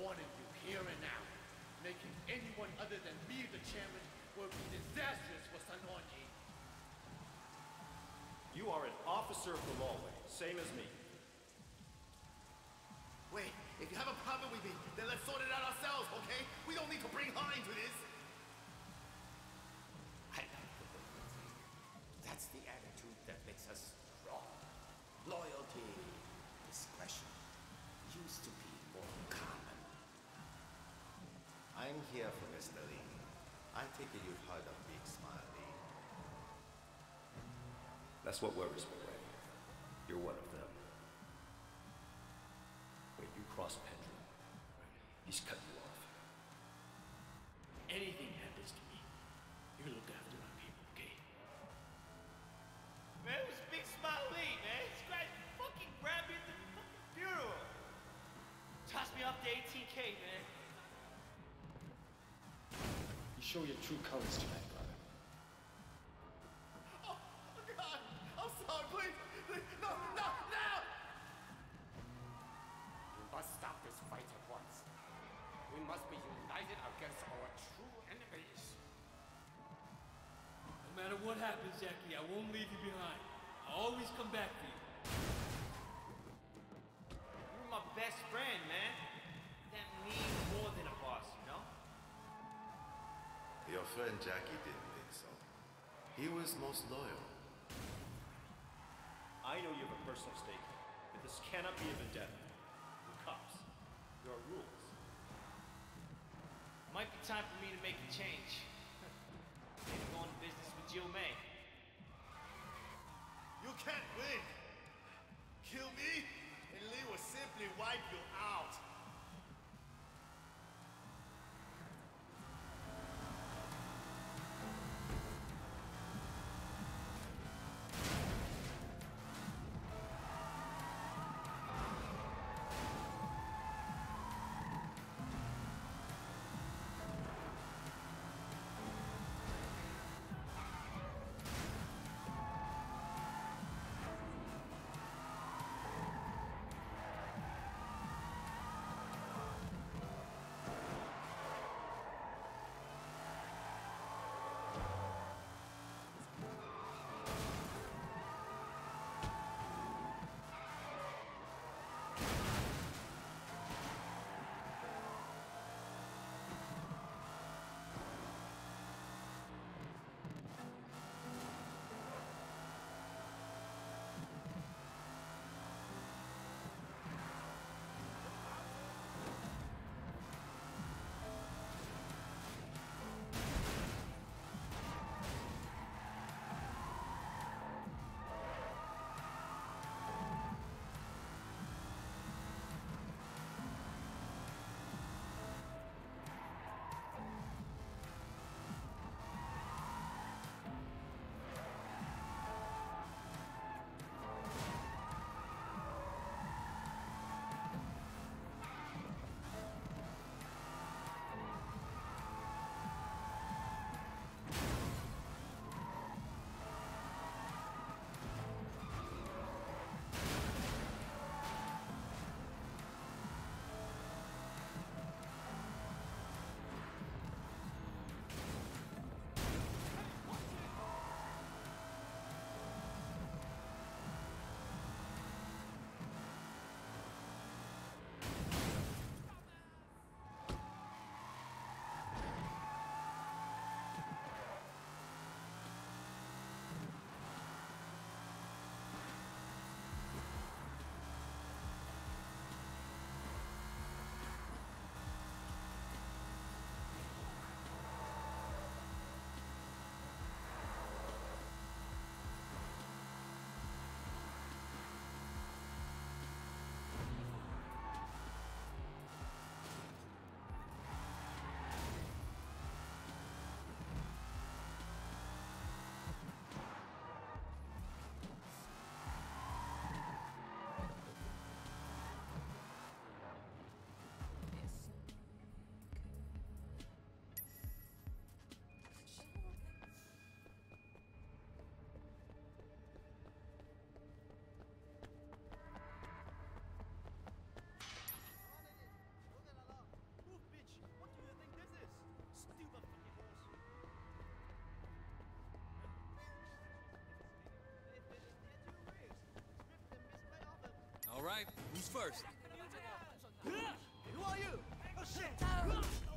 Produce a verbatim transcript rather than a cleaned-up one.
warning you here and now. Making anyone other than me the chairman will be disastrous for Sun On Yee. You are an officer of the lawway, same as me. Wait, if you have a problem with me, then let's sort it out ourselves, okay? We don't need to bring her into this. I like the loyalty. That's the attitude that makes us strong. Loyalty, discretion, used to be more common. I'm here for Mister Lee. I take it you've heard of Big Smile Lee. That's what worries me, Ray. You're one of them. When you cross Pendrew, he's cut you off. Anything happens to me, you look after my people, okay? Man, it was Big Smile Lee, man. This guy fucking grabbed me at the fucking funeral. Tossed me off the eighteen K, man. You show your true colors tonight, brother. Oh, oh God! I'm sorry, please! Please, no, no, no! We must stop this fight at once. We must be united against our true enemies. No matter what happens, Jackie, I won't leave you behind. I'll always come back for you. You're my best friend, man. That means more than a boss, you know? Your friend Jackie didn't think so. He was most loyal. I know you have a personal stake here, but this cannot be a vendetta. We're cops. There are rules. Might be time for me to make a change. Maybe go into business with Jill May. You can't win! Kill me, and Lee will simply wipe you out. right, who's first? Who are you? Oh shit!